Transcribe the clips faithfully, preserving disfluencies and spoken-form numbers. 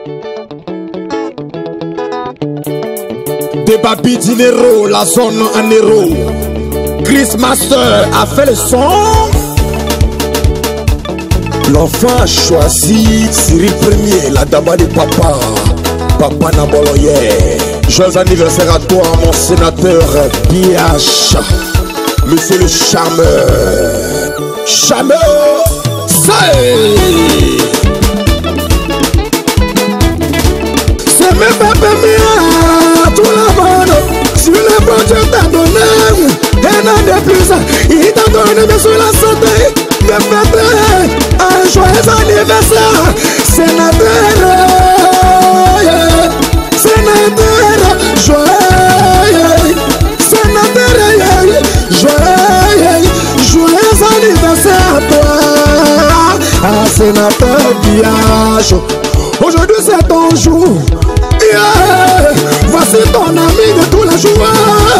Des Babi Dinero, la zone en héros. Chris Master a fait le son. L'enfant a choisi Cyril Premier, la dama de papa. Papa Naboloye. Joyeux anniversaire à toi, mon sénateur B H. Monsieur le charmeur. Charmeur. C'est mes pépés mia, tout la bande. Sur le bon Dieu t'a donné un an de plus. Il t'a donné bien sur la santé. De fêter un joyeux anniversaire. Sénateur, sénateur, joyeux, sénateur, joyeux, joyeux anniversaire à toi, ah, sénateur Biage. Aujourd'hui c'est ton jour, yeah. Voici ton ami de tous les jours.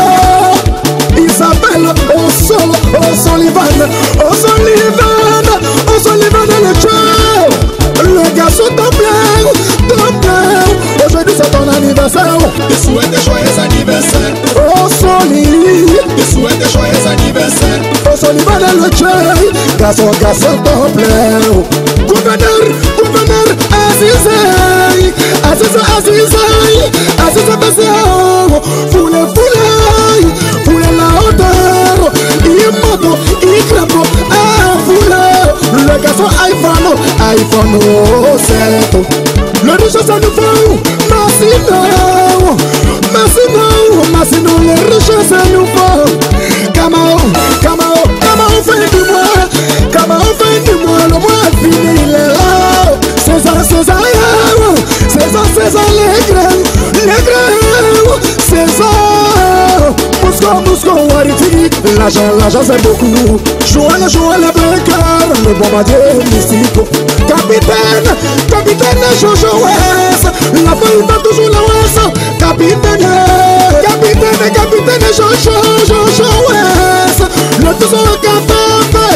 Il s'appelle Osol, O'Sullivan, O'Sullivan, O'Sullivan le tueur. Le garçon t'en plaît, t'en plaît. Aujourd'hui c'est ton anniversaire. Je souhaite un joyeux anniversaire. O'Sullivan, Je souhaite un joyeux anniversaire. O'Sullivan le tueur. Garçon, garçon t'en plaît. Gouverneur, gouverneur Azizay, Azizay, Azizay, Azizay Bezéo. Foulez, foulez, foulez la hauteur. Il monte, il crape, ah foulez. Le garçon iPhone, iPhone sept. Le riche c'est nouveau, Massino, Massino, Massino, le riche c'est nouveau. Kamao, Kamao, Kamao fait du mois, Kamao fait du mois, le mois fini il est là. César, César, César, César, les grains, les grains, César. Mousco, Mousco, Wariti, l'argent, l'argent c'est beaucoup. Joël, Joël, le vainqueur, le bombardier mystique. Capitaine, capitaine Jojo West, la folie va toujours la West. Capitaine, capitaine, capitaine Jojo, Jojo West, le tout sur le café.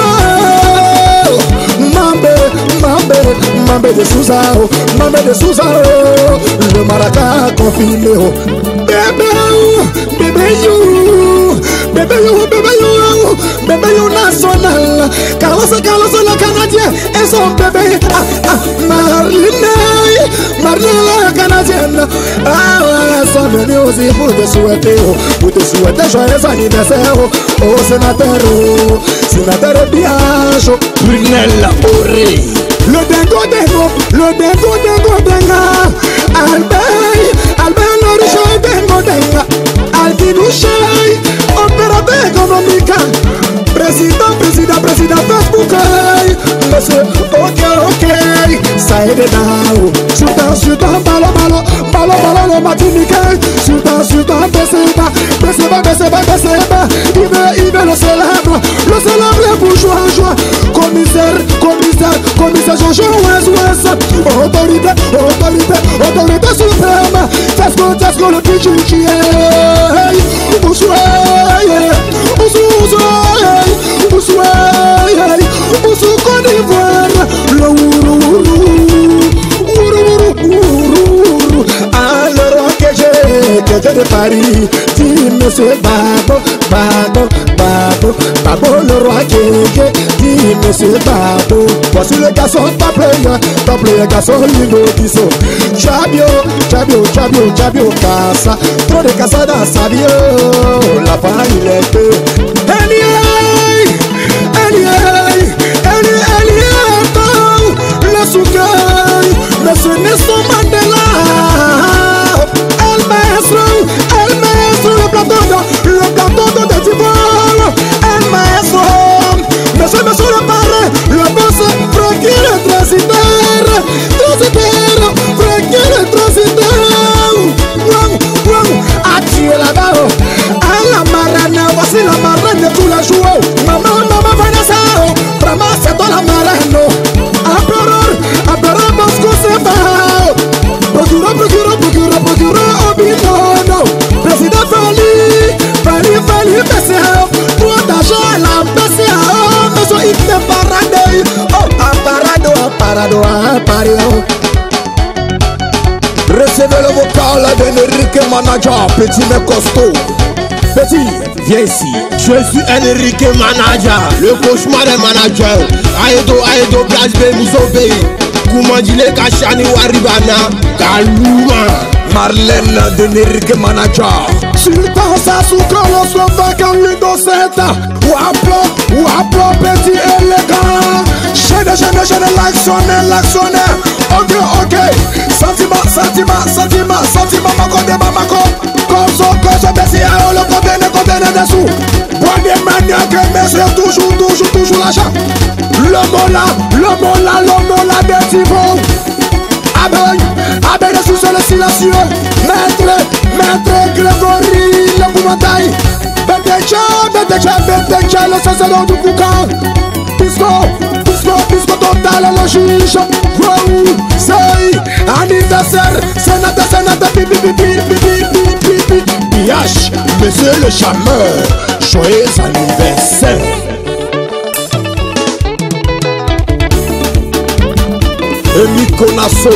Oh, Mambe, Mambe, Mambe de Souza, Mambe de Souza, le maraca confiné. Bébé, bébé you, bébé you, bébé you, bébé you national. Carlos, Carlos le Canadien et son bébé, ah, ah, Marlene, Marlene la Canadienne. Ah ouais, sont venus aussi pour te souhaiter, pour te souhaiter joyeux anniversaire au sénateur, sénateur Biage, Brunel Auré. Le dingo dingo, le dingo dingo dinga, Albert, Albert le riche dingo dinga, Aldinouchey, opérateur économique, président, président, président Facebook, monsieur, ok, ok, ça aide now, sultan, sultan, balo, balo, balo, balo, le matinique, sultan, sultan, Besseba, Besseba, Besseba, Besseba, il veut, il veut le célèbre, le célèbre bourgeois, joie, commissaire, commissaire, commissaire Jojo West West, autorité, autorité, autorité suprême, Tesco, Tesco le pichichi, Ousoué, Ousou, Ousoué, Ousoué, Ousou Côte d'Ivoire, le Ourou, Ourou, Ourou, Ourou, alors que j'ai, que j'ai de Paris, dis monsieur Babo, Babo, Babo, Babo le roi Kéké, dis monsieur Babo, voici le garçon top player, top player garçon lindo diso, Chabio, Chabio, Chabio, Chabio, Casa, trop de Casa dans sa vie, la fin il est peu, Elie, Elie, Elie, Elie, le Soukaï, monsieur Nelson Mandela, El Maestro, El Maestro, le plateau de, le plateau de d'Ivoire, El Maestro, monsieur, monsieur le parrain, le boss, Francky le transitaire, transitaire, Francky le transitaire, wow, wow, attirer là-bas, à la marraine, voici la marraine de tous les jours, maman, maman, Vanessa, vraiment c'est toi la marraine, Empereur, Empereur Moscou, c'est pas, procureur, procureur, procureur, procureur, Obinono, président Fali, Fali, Fali, P C A, toi d'argent, la P C A, monsieur, il te para. Recevez le vocal d'Enrique Manager, petit mais costaud. Petit, viens ici. Je suis Enrique Manager, le cauchemar des managers. Aedo, Aedo, Place B, Mousobé. Koumandile, Kachani, Waribana, Kaluma. Marlène d'Enrique Manager. Sultan Sasuke, le Slovak, en Lidoseta. Waplo, Waplo, petit élégant. Chaîne, chaîne, chaîne, l'actionnaire, l'actionnaire. Ok, ok. Sentiment, sentiment, sentiment, sentiment, mako, débat, mako. Koso, koso, bessi, ayo, le conteneur, conteneur dessous. Bonne des manières que messieurs, toujours, toujours, toujours l'achat. Le mot là, le mot là, le mot là, des tifos. Abeille, abeille, sous le silencieux. Maître, maître Grégory, le boumataille. Betecha, betecha, betecha, le sacerdoce du boucan. Pisco, pisco, pisco total, le juge. Wow, c'est anniversaire, sénateur, sénateur, pipi, pipi, pipi, pipi, pipi. B H, monsieur le chameur, joyeux anniversaire. Emi Konasso.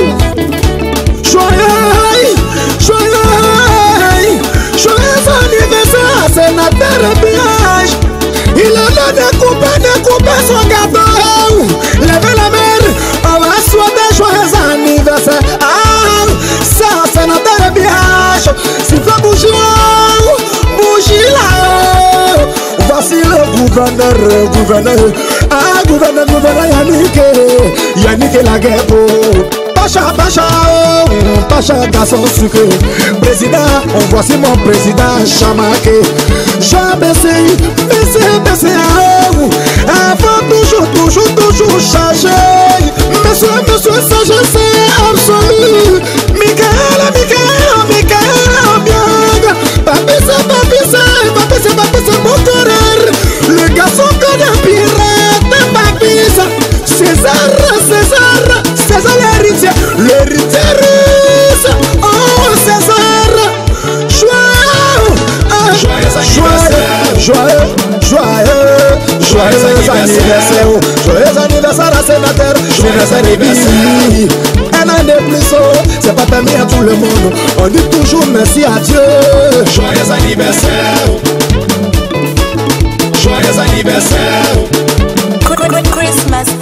Joyeux, joyeux, joyeux anniversaire, sénateur B H. Il a découpé, découpé son gâteau. Levez la main, on va souhaiter joyeux anniversaire. Ah, ça, sénateur B H. S'il fait bouger, bouger là. Voici le gouverneur, gouverneur. Ah, gouverneur, gouverneur Yannick, Yannick Laguerre. Pacha, Pacha, Pacha, garçon sucré. Président, on voici mon président Chamaké. Jean Bessé, Bessé, Bessé, avant toujours, toujours, toujours changer. Monsieur, monsieur, sagesse absolue. Michael, Michael, Michael, bien. Papissa, Papissa, Papissa, Papissa, mon terreur. Le garçon que un pirate, Papissa. César, César, César l'héritier, l'héritier russe. Oh César, joyeux, joyeux, joyeux, joyeux, joyeux anniversaire, joyeux anniversaire à sénateur, joyeux anniversaire. Un an de plus, c'est pas permis à tout le monde. On dit toujours merci à Dieu. Joyeux anniversaire, joyeux anniversaire. Christmas.